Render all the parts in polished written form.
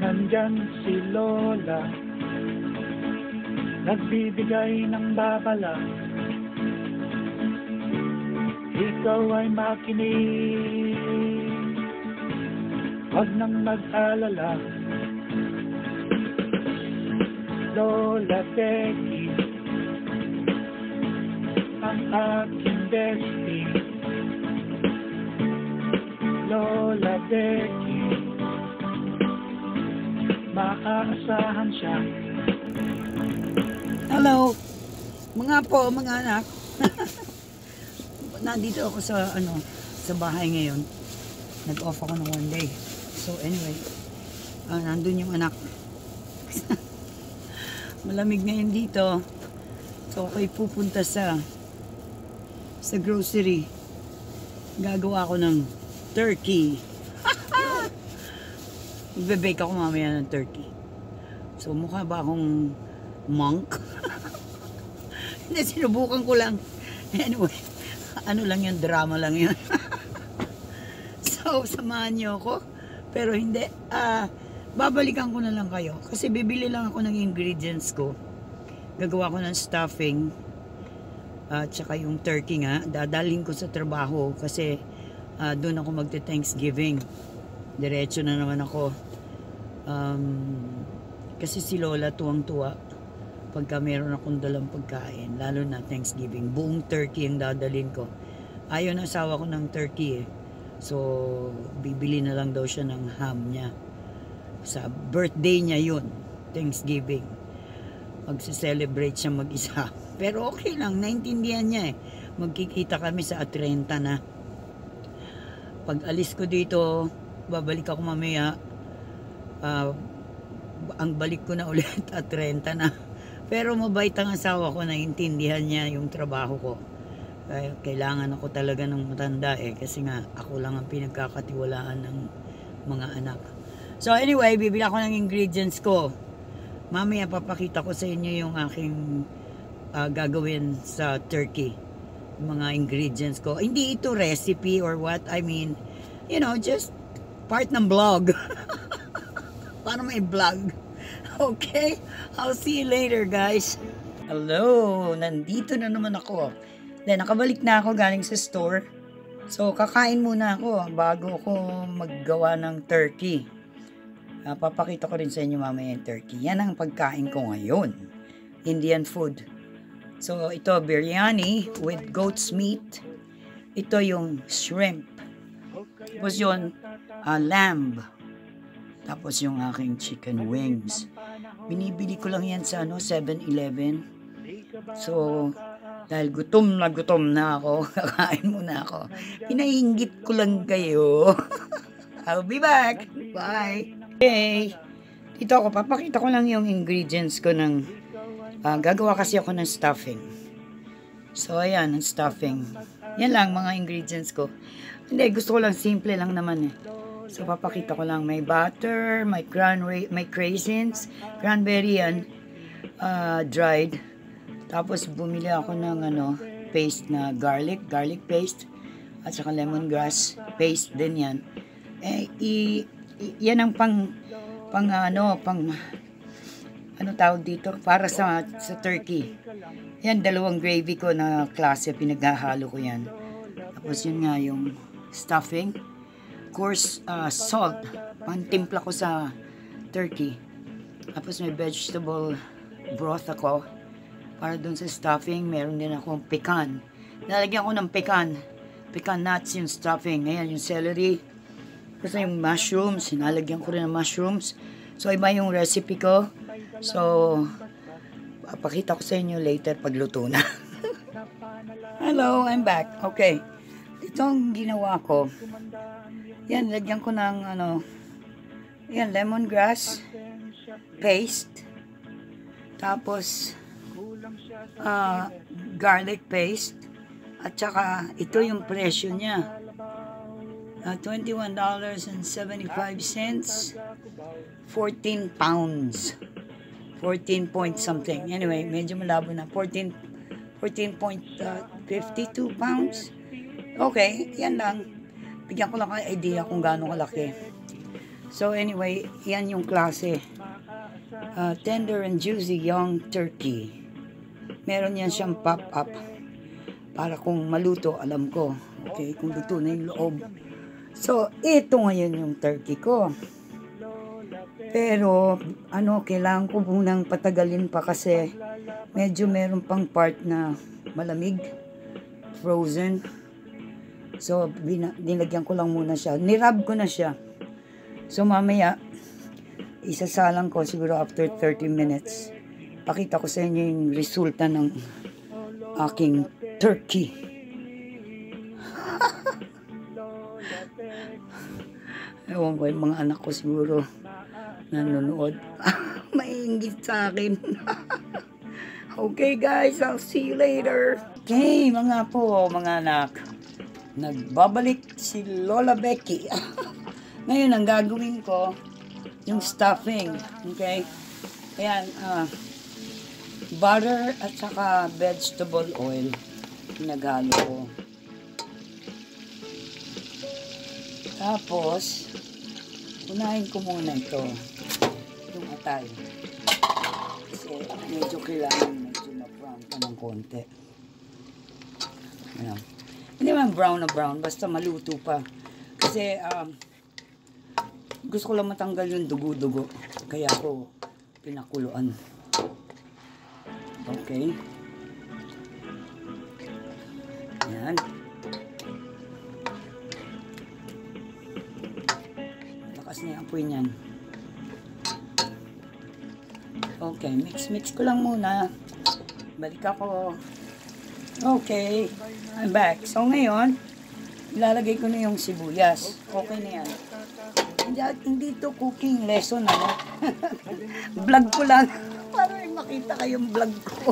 nandyan si Lola, nagbibigay ng babala. Ikaw ay makinig, wag nang mag-alala. Lola Becky, ang aking bestie. Lola Becky, maaasahan siya. Hello, mga anak. Nandito ako sa bahay ngayon. Nag-off ako ng one day. So anyway, nandun yung anak. Malamig ngayon dito. So ako'y pupunta sa grocery. Gagawa ako ng turkey. Magbe-bake ako mamaya ng turkey. So mukha ba akong monk? Hindi, sinubukan ko lang. Anyway, ano lang yun, drama lang yun. So, samahan niyo ako. Pero hindi, babalikan ko na lang kayo. Kasi bibili lang ako ng ingredients ko. Gagawa ko ng stuffing. Tsaka yung turkey nga. Dadalhin ko sa trabaho. Kasi doon ako magte-Thanksgiving. Diretso na naman ako. Kasi si Lola tuwang-tuwa pagka meron akong dalang pagkain, lalo na Thanksgiving, buong turkey ang dadalhin ko. Ayaw ng asawa ko ng turkey eh. So bibili na lang daw siya ng ham niya. Sa birthday niya yun, Thanksgiving. Magse-celebrate siya mag-isa. Pero okay lang, naintindihan niya eh. Magkikita kami sa 30 na. Pag alis ko dito, babalik ako mamaya. Ang balik ko na ulit at 30 na. Pero mabait ang asawa ko, naintindihan niya yung trabaho ko. Kailangan ako talaga ng matanda eh. Kasi nga, ako lang ang pinagkakatiwalaan ng mga anak. So anyway, bibili ako ng ingredients ko. Mamaya papakita ko sa inyo yung aking gagawin sa turkey. Yung mga ingredients ko. Hindi ito recipe or what. I mean, you know, just part ng vlog. Paano may vlog? Okay, I'll see you later guys. Hello, nandito na naman ako. Then nakabalik na ako galing sa store. So kakain muna ako bago ako maggawa ng turkey. Papakita ko rin sa inyo mamaya yung turkey. Yan ang pagkain ko ngayon. Indian food. So ito biryani with goat's meat. Ito yung shrimp. Tapos yun, lamb. Tapos yung aking chicken wings. Binibili ko lang yan sa 7-Eleven. So, dahil gutom na ako, kakain muna ako. Pinahinggit ko lang kayo. I'll be back. Bye. Okay. Dito ako, papakita ko lang yung ingredients ko ng, gagawa kasi ako ng stuffing. So, ayan, ang stuffing. Yan lang, mga ingredients ko. Hindi, gusto ko lang, simple lang naman eh. So, papakita ko lang, may butter, may craisins, cranberry yan, dried. Tapos, bumili ako ng paste na garlic paste, at saka lemongrass paste din yan. Yan ang ano tawag dito, para sa turkey. Yan, dalawang gravy ko na klase, pinaghahalo ko yan. Tapos, yun nga yung stuffing. Of course, salt. Pantimpla ko sa turkey. Tapos may vegetable broth ako. Para dun sa stuffing, meron din akong pecan. Nalagyan ko ng pecan. Pecan nuts yung stuffing. Ayan, yung celery. Tapos yung mushrooms. Nalagyan ko rin ng mushrooms. So, iba yung recipe ko. So, papakita ko sa inyo later pag luto na. Hello, I'm back. Okay. Ito ang ginawa ko. Yan, lagyan ko ng yan, lemongrass paste. Tapos, garlic paste. At saka, ito yung presyo niya. $21.75. 14 pounds. 14 point something. Anyway, medyo malabo na. 14.52 pounds. Okay, yan lang. Bigyan ko lang kayo idea kung gaano kalaki. So anyway, yan yung klase. Tender and juicy young turkey. Meron yan siyang pop-up. Para kung maluto, alam ko. Okay, kung luto na yung loob. So, ito ngayon yung turkey ko. Pero, kailangan ko munang patagalin pa kasi medyo meron pang part na malamig. Frozen. So, nilagyan ko lang muna siya. Nirab ko na siya. So, mamaya, isasalang ko siguro after 30 minutes. Pakita ko sa inyo yung resulta ng aking turkey. Ewan ko, yung mga anak ko siguro nanonood. Maiinggit sa akin. Okay guys, I'll see you later. Okay, mga anak. Nagbabalik si Lola Becky. Ngayon, ang gagawin ko, yung stuffing. Okay? Ayan, butter at saka vegetable oil. Pinaghalo ko. Tapos, unahin ko muna ito. Yung atay. Kasi medyo kailangan ma-brown pa ng konti. Ayan. Hindi man brown na brown, basta maluto pa. Kasi, gusto ko lang matanggal yung dugo-dugo. Kaya ako pinakuluan. Okay. Ayan. Lakas na yung apoy niyan. Okay, mix ko lang muna. Balik ako. Okay, I'm back. So ngayon, ilalagay ko na yung sibuyas. Okay na yan. Hindi to cooking lesson, vlog ko lang. Para makita kayong vlog ko.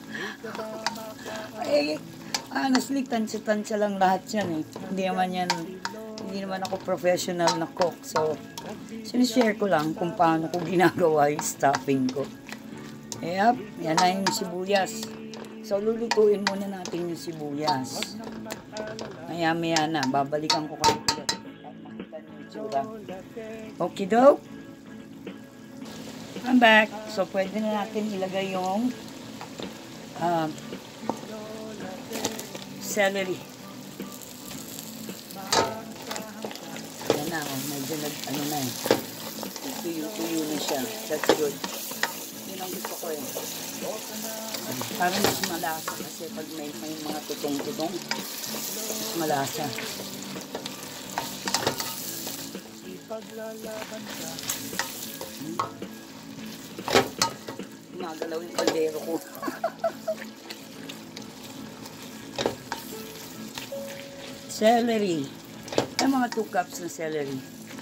Honestly, tansya lang lahat yan Hindi naman ako professional na cook. So, sinishare ko lang kung paano ko ginagawa yung stuffing ko. Yep, yan na yung sibuyas. So, lulutuin muna natin yung sibuyas. Maya na, babalikan ko kayo ulit. Makita niyo yung tsura. Okay, dope? I'm back. So, pwede na natin ilagay yung celery. Yan na, medyo tuyo na siya. That's good. Yun ang gusto ko Parang mas malasa kasi pag may mga tutong-tutong, mas malasa. Magalaw yung kaldero ko. Celery. Ay, mga 2 cups na celery.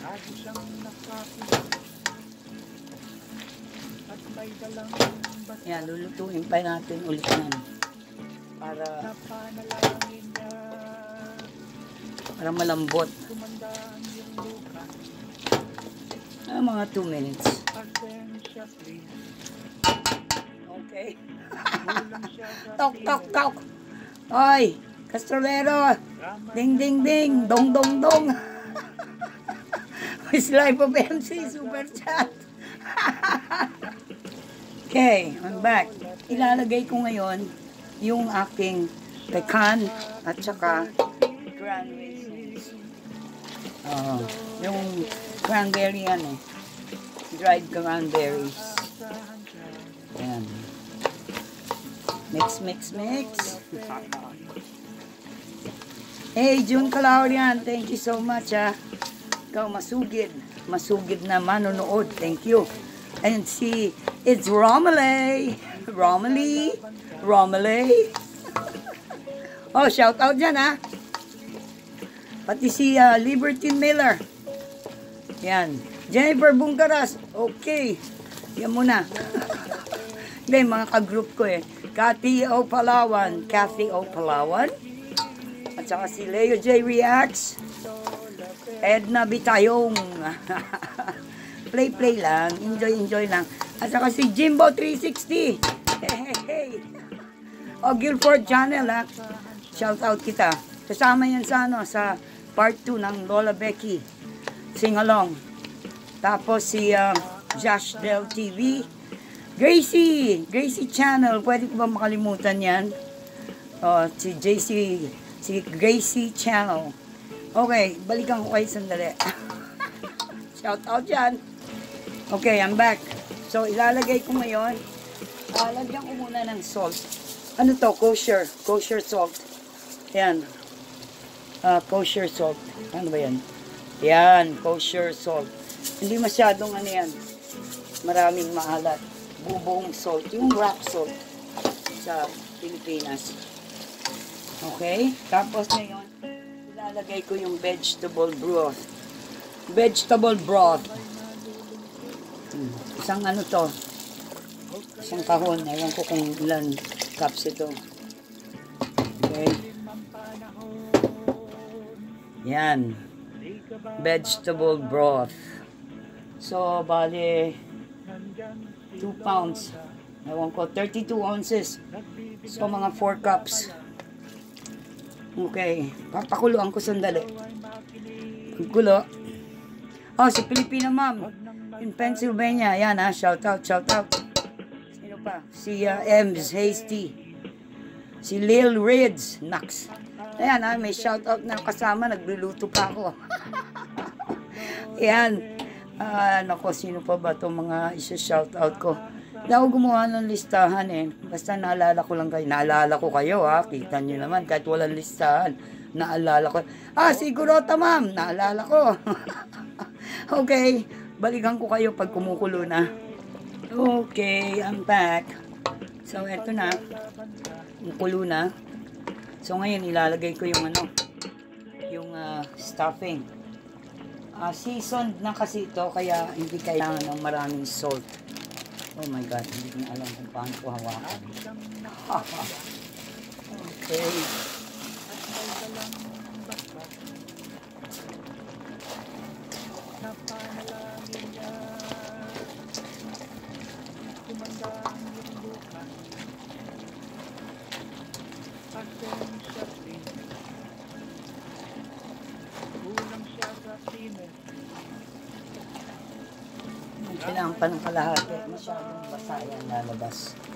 Yan, lulutuin pa natin ulit yan. Para malambot. Mga 2 minutes. Okay. Tok. Oy, Castrolero. Ding, ding, ding. Dong, dong, dong. It's Life of MC Super Chat. Okay, I'm back. Ilalagay ko ngayon yung aking pecan at saka cranberries. Yung cranberry dried cranberries. Ayan. Mix. Hey, June Calaudian, thank you so much Ikaw masugid na manonood. Thank you. And see, it's Romilly. Oh, shout out dyan Pati si Liberty Miller. Yan. Jennifer Bungaras. Okay. Yan muna. Hindi, mga ka-group ko Kathy O. Palawan. At saka si Leo J. Reacts. Edna Bitayong. Play lang. Enjoy lang. At saka si Jimbo 360. Hey. O Guilford Channel Shout out kita. Kasama yan sa part 2 ng Lola Becky. Sing along. Tapos si Josh Del TV. Gracie Channel. Pwede ko ba makalimutan yan? Si Gracie Channel. Okay, balikan ko kayo sandali. Shout out dyan. Okay, I'm back. So, ilalagay ko ngayon. Lagyan ko muna ng salt. Ano to? Kosher salt. Yan. Kosher salt. Ano ba yan? Yan, kosher salt. Hindi masyadong ano yan. Maraming maalat. Bubong salt. Yung rock salt sa Pilipinas. Okay? Tapos ngayon, ilalagay ko yung vegetable broth. Vegetable broth. Isang ano to? Isang kahon. Ewan ko kung ilan cups ito. Okay. Yan. Vegetable broth. So, bali 2 pounds. Ewan ko, 32 ounces. So, mga 4 cups. Okay. Papakuluan ko sandali. Pagkulo. Si Pilipina Mom. In Pennsylvania. Yan shout out. Sino pa? Si Ems Hasty. Si Lil Rids. Nax. Ayan may shout out na kasama. Nagluluto pa ako. Yan. Nako, sino pa ba itong mga isa-shout out ko? Hindi ako gumawa ng listahan Basta naalala ko lang kayo. Naalala ko kayo Kita nyo naman. Kahit walang listahan. Naalala ko. Siguro Ma'am. Naalala ko. Okay. Balikan ko kayo pag kumukulo na. Okay. I'm back. So, eto na. Kumukulo na. So, ngayon ilalagay ko yung yung stuffing. Seasoned na kasi ito. Kaya hindi kailangan ng maraming salt. Oh my God. Hindi ko na alam kung paano ko hawakan. Okay. Kailangan pa ng kalahati. Masyadong basa yan lalabas.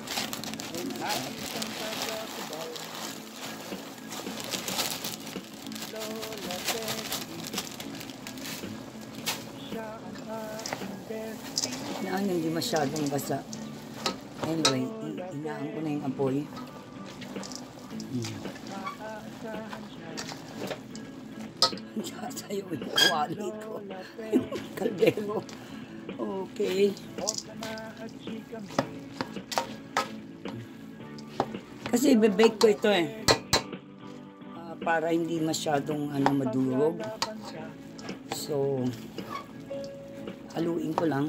Kailangan hindi masyadong basa. Anyway, inaan ko na yung apoy. Sasayo yung kawali ko. Yung kaldero. Okay. Kasi bebake ko ito para hindi masyadong madurog. So, haluin ko lang.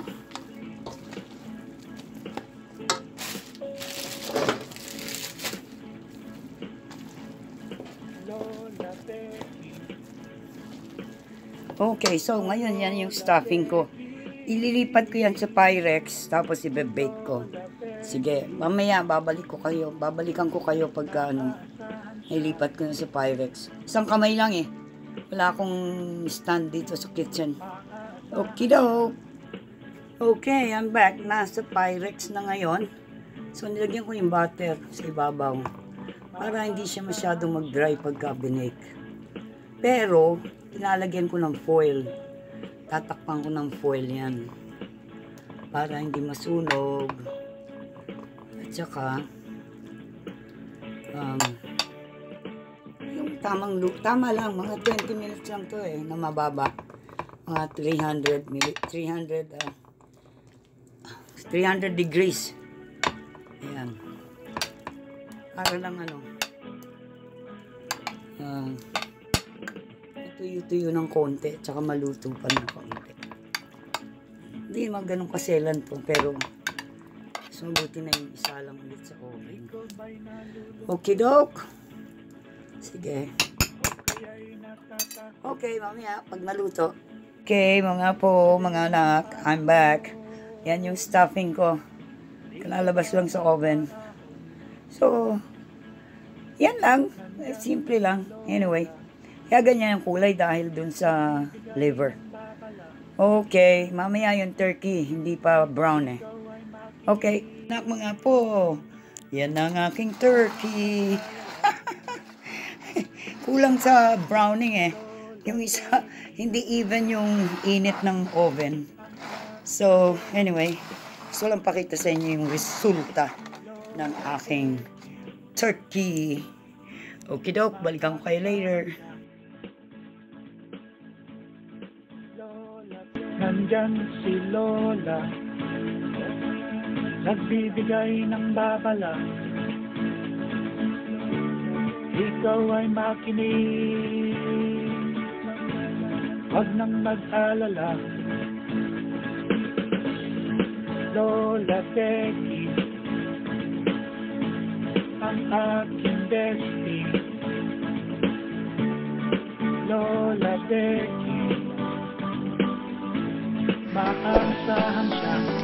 Okay, so ngayon yan yung stuffing ko. Ililipat ko yan sa Pyrex, tapos i-bake ko. Sige, mamaya babalikan ko kayo pagka ilipat ko na sa Pyrex. Isang kamay lang wala akong stand dito sa kitchen. Okido. Okay, I'm back. Nasa Pyrex na ngayon. So, nilagyan ko yung butter sa ibabaw para hindi siya masyadong mag-dry pagka binake. Pero, tinalagyan ko ng foil. Tatakpan ko ng foil yan para hindi masunog. At saka yung tama lang, mga 20 minutes lang to na mababa. Mga 300 degrees. Ayan. Para lang tuyo-tuyo ng konti, tsaka maluto pa ng konti. Hindi naman ganun kaselan to, pero so buti na yung isa lang ulit sa oven. Okidok. Sige. Okay, mamaya, pag naluto. Okay, mga anak, I'm back. Yan yung stuffing ko. Kalalabas lang sa oven. So, yan lang. Simple lang. Anyway. Kaya ganyan yung kulay dahil dun sa liver. Okay, mamaya yung turkey, hindi pa brown eh. Okay, anak mga po, yan ang aking turkey. Kulang sa browning eh. Yung isa, hindi even yung init ng oven. So, anyway, gusto lang pakita sa inyo yung resulta ng aking turkey. Okay, dok, balikan ko kayo later. Nandyan si Lola, nagbibigay ng babala. Ikaw ay makinig, wag nang mag-alala. Lola Becky, ang aking bestie. Lola Becky, maaasahan siya.